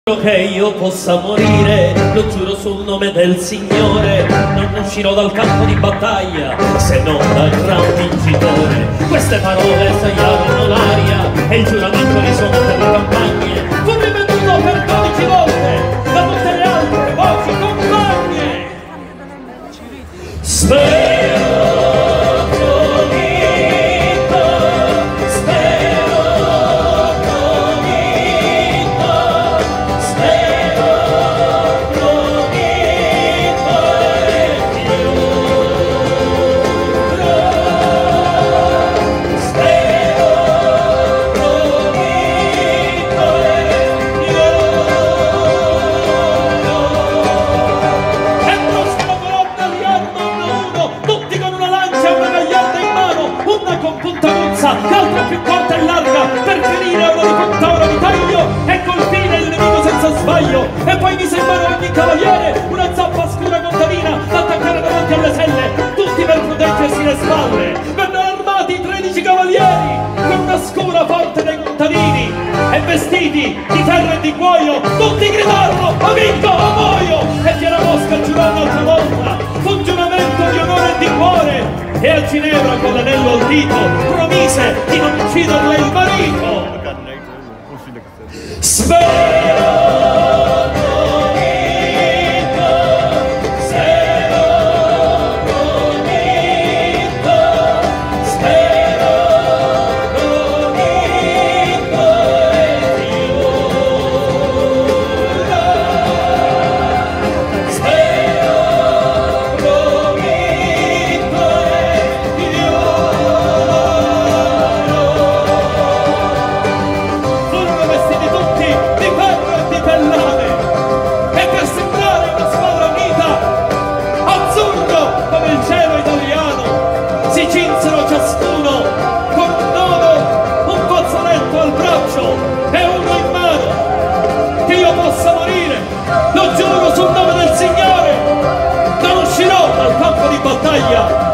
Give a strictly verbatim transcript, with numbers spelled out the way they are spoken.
Che io possa morire, lo giuro sul nome del Signore, non uscirò dal campo di battaglia se non dal gran vincitore. Queste parole stagliarono l'aria e il giuramento risuona per le campagne. Fu ripetuto per dodici volte da tutte le altre voci compagne. Spero l'altra più corta e larga per ferire uno di punta, ora di taglio e colpire il nemico senza sbaglio. E poi mise in mano ogni cavaliere una zappa scura contadina da attaccare davanti alle selle, tutti per proteggersi le spalle. Vennero armati tredici cavalieri con una scura forte dei contadini e vestiti di ferro e di cuoio, tutti gridarono: "Ho vinto, o muoio!" E Fiera Mosca giurò un'altra volta, fu un giuramento di onore e di cuore, e a Ginevra con l'anello al dito promise di non ucciderle il marito. Spero sul nome del Signore, non uscirò dal campo di battaglia